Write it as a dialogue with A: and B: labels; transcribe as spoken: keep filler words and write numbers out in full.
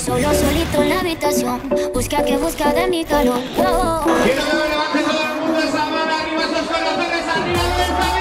A: Solo, solito en la habitación. Busca que busca de mi calor. Oh, oh, oh.
B: Quiero que me levante todo el mundo esa mano arriba, esos corazones arriba,